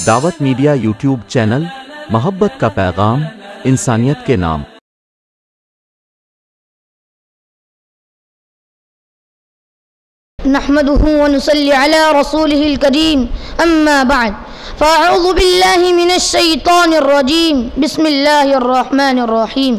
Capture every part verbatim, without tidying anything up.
دعوت media YouTube channel, محبت کا پیغام، انسانیت کے نام۔ نحمده ونصلي على رسوله الكريم، أما بعد، فأعوذ بالله من الشيطان الرجيم، بسم الله الرحمن الرحيم،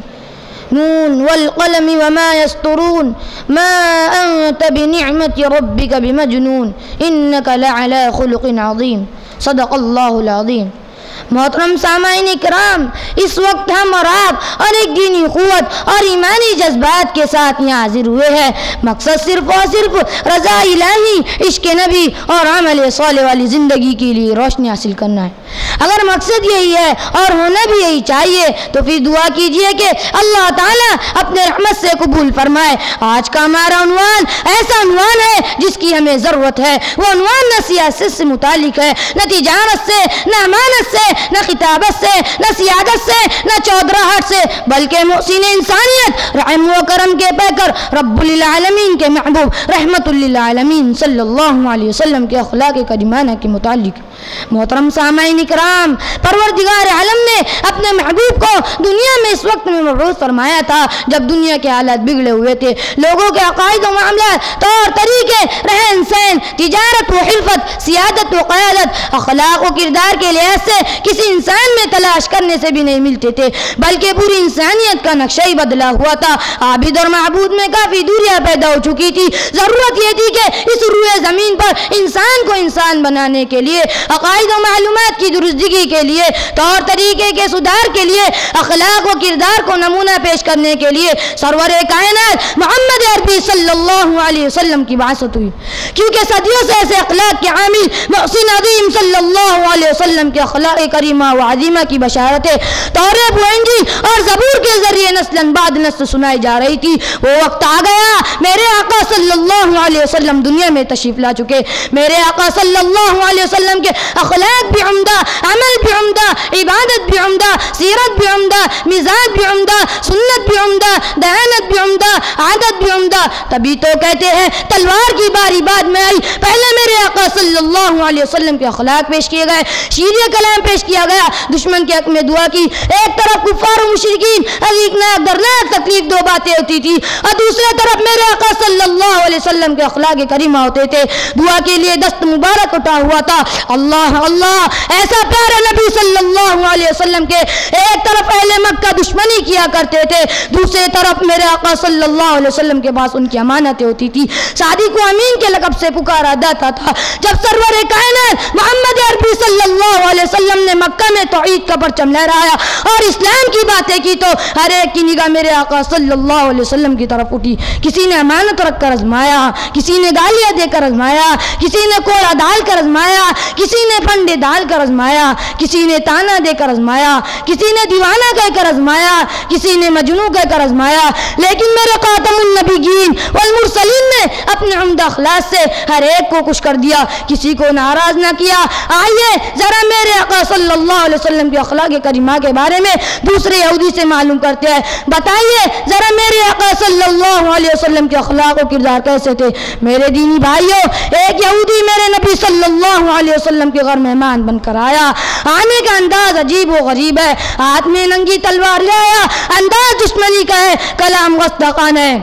نون والقلم وما يسطرون، ما أنت بنعمة ربك بمجنون، إنك لعلى خلق عظيم، صدق الله العظيم۔ محترم سامعین کرام، اس وقت ہم اور آپ اور ایک دینی قوت اور ایمانی جذبات کے ساتھ یہاں حاضر ہوئے ہیں، مقصد صرف اور صرف رضا الہی، عشق نبی اور عمل صالح والی زندگی کے لیے روشنی حاصل کرنا ہے۔ اگر مقصد یہی ہے اور ہونا بھی یہی چاہیے تو پھر دعا کیجئے کہ اللہ تعالیٰ اپنے رحمت سے قبول فرمائے۔ آج کا ہمارا عنوان ایسا عنوان ہے جس کی ہمیں ضرورت ہے۔ وہ عنوان نہ سیاست سے متعلق ہے، نہ تجارت سے، نہ امانت سے، نہ خطابت سے، نہ سیادت سے، نہ چودراہٹ سے، بلکہ محسن انسانیت، رحم و کرم کے پیکر، رب العالمین کے محبوب، رحمت للعالمین صلی اللہ علیہ وسلم کے اخلاق کریمانہ کے متعلق۔ محترم سامعین اکرام، پروردگار عالم نے اپنے محبوب کو دنیا میں اس وقت میں مبعوث فرمایا تھا جب دنیا کے حالات بگڑے ہوئے تھے، لوگوں کے عقائد و معاملات، طور طریقے، رہن سہن، تجارت و حرفت، سیادت و قیادت، اخلاق و کردار کے لحاظ سے کسی انسان میں تلاش کرنے سے بھی نہیں ملتے تھے، بلکہ پوری انسانیت کا نقشہ ہی بدلا ہوا تھا۔ عابد اور معبود میں کافی دوریاں پیدا ہو چکی تھی۔ ضرورت یہ تھی کہ اس روئے زمین پر انسان کو انسان بنانے کے لیے، عقائد و معلومات کی درستگی کے لیے، طور طریقے کے سدھار کے لیے، اخلاق و کردار کو نمونہ پیش کرنے کے لیے سرور کائنات محمد عربی صلی اللہ علیہ وسلم کی بعثت ہوئی، کیونکہ صدیوں سے ایسے اخلاق کے عامل محسن عظیم صلی اللہ علیہ وسلم کے اخلاق کریمہ و عظیمہ کی بشارتیں تورات و انجیل اور زبور کے ذریعے نسل بعد نسل سنائی جا رہی تھی۔ وہ وقت آ گیا، میرے آقا صلی اللہ علیہ وسلم دنیا میں تشریف لا چکے۔ میرے آقا صلی اللہ علیہ وسلم کے اخلاق بھی عمدہ، عمل بھی عمدہ، عبادت بھی عمدہ، سیرت بھی عمدہ، مزاج بھی عمدہ، سنت بھی عمدہ، دیانت بھی عمدہ، عادت بھی عمدہ۔ تبھی تو کہتے ہیں تلوار کی باری بعد میں آئی۔ پہلے میرے آقا صلی اللہ علیہ وسلم کے اخلاق پیش کیے گئے، شیریں کلام پیش کیا گیا، دشمن کے حق میں دعا کی۔ ایک طرف کفار و مشرکین عظیمناک درناک تکلیف دو باتیں ہوتی تھی، اور دوسرے طرف میرے آقا صلی اللہ علیہ وسلم کے اخلاق کریمہ ہوتے تھے۔ دعا کے لیے دست مبارک اٹھا ہوا تھا۔ اللہ اللہ، ایسا پیارا نبی صلی اللہ علیہ وسلم کے ایک طرف اہل مکہ دشمنی کیا کرتے تھے، دوسرے طرف میرے آقا صلی اللہ علیہ وسلم کے پاس ان کی امانتیں ہوتی تھی۔ صادق و امین کے لقب سے پکارا جاتا تھا۔ جب سرور کائنات محمد عربی صلی اللہ علیہ وسلم نے مکہ میں توحید کا پرچم لہرایا اور اسلام کی باتیں کی تو ہر ایک کی نگاہ میرے آقا صلی اللہ علیہ وسلم کی طرف اٹھی۔ کسی نے امانت رکھ کر آزمایا، کسی نے گالیاں دے کر آزمایا، کسی نے کوڑا ڈال کر آزمایا، کسی نے پھنڈے ڈال کر آزمایا، کسی نے تانا دے کر آزمایا، کسی نے دیوانہ کہہ کر آزمایا، کسی نے مجنوں کہہ کر آزمایا، لیکن میرے خاتم النبیین والمرسلین نے اپنے عمدہ اخلاص سے ہر ایک کو خوش کر دیا، کسی کو ناراض نہ کیا۔ آئیے ذرا میرے آقا صلی اللہ علیہ وسلم کے اخلاق کریمہ کے بارے میں دوسرے یہودی سے معلوم کرتے ہیں۔ بتائیے ذرا میرے آقا صلی اللہ علیہ وسلم کے اخلاق و کردار کیسے تھے؟ میرے دینی بھائیوں، ایک یہودی میرے نبی صلی اللہ علیہ وسلم کے گھر مہمان بن کر آیا۔ آنے کا انداز عجیب و غریب ہے، ہاتھ میں ننگی تلوار لے آیا، انداز دشمنی کا ہے، کلام غصدقان ہے۔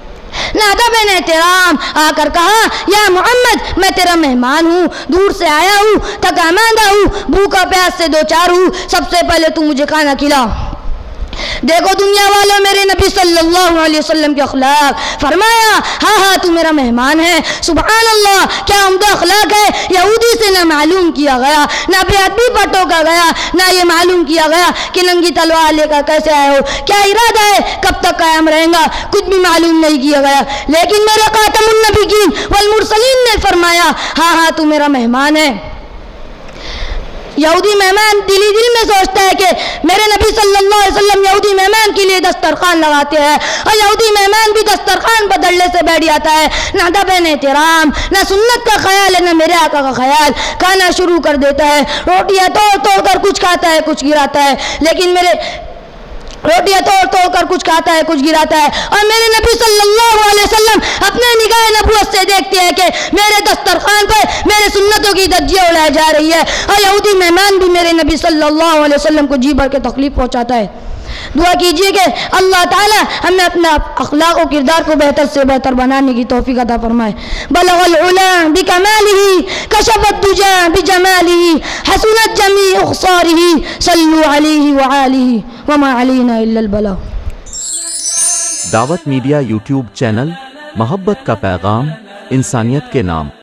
نادب نے احترام آ کر کہا، یا محمد، میں تیرا مہمان ہوں، دور سے آیا ہوں، تھکا ماندہ ہوں، بھوکا پیاس سے دو چار ہوں، سب سے پہلے تو مجھے کھانا کھلا۔ دیکھو دنیا والوں، میرے نبی صلی اللہ علیہ وسلم کے اخلاق، فرمایا ہاں ہاں تو میرا مہمان ہے۔ سبحان اللہ، کیا عمدہ اخلاق ہے۔ یہودی سے نہ معلوم کیا گیا، نہ بے ادبی پر ٹوکا گیا، نہ یہ معلوم کیا گیا کہ ننگی تلوار لے کر کیسے آئے ہو، کیا ارادہ ہے، کب تک قائم رہیں گا، کچھ بھی معلوم نہیں کیا گیا۔ لیکن میرے خاتم النبیین والمرسلین نے فرمایا ہاں ہاں تو میرا مہمان ہے۔ یہودی مہمان دلی دل میں سوچتا ہے کہ میرے نبی صلی اللہ علیہ وسلم یہودی مہمان کے لیے دسترخوان لگاتے ہیں، اور یہودی مہمان بھی دسترخوان بدلنے سے بیٹھ جاتا ہے۔ نہ ادب ہے، نہ احترام، نہ سنت کا خیال ہے، نہ میرے آقا کا خیال۔ کھانا شروع کر دیتا ہے، روٹیاں توڑ توڑ کر کچھ کھاتا ہے، کچھ گراتا ہے۔ لیکن میرے روٹیاں توڑ توڑ کر کچھ کھاتا ہے کچھ گراتا ہے، اور میرے نبی صلی اللہ علیہ وسلم اپنے نگاہ نبوت سے دیکھتے ہیں کہ میرے دسترخوان پر میرے سنتوں کی دھجیاں اڑائی جا رہی ہے، اور یہودی مہمان بھی میرے نبی صلی اللہ علیہ وسلم کو جی بھر کے تکلیف پہنچاتا ہے۔ دعا کیجئے کہ اللہ تعالی ہمیں اپنا اخلاق و کردار کو بہتر سے بہتر بنانے کی توفیق عطا فرمائے۔ بلغ العلا بکمالہ کشف الدجا بجمالہ حسنت جمیع اخصارہ صلوا علیہ وآلہ وما علینا الا البلاغ۔ دعوت میڈیا یوٹیوب چینل، محبت کا پیغام، انسانیت کے نام۔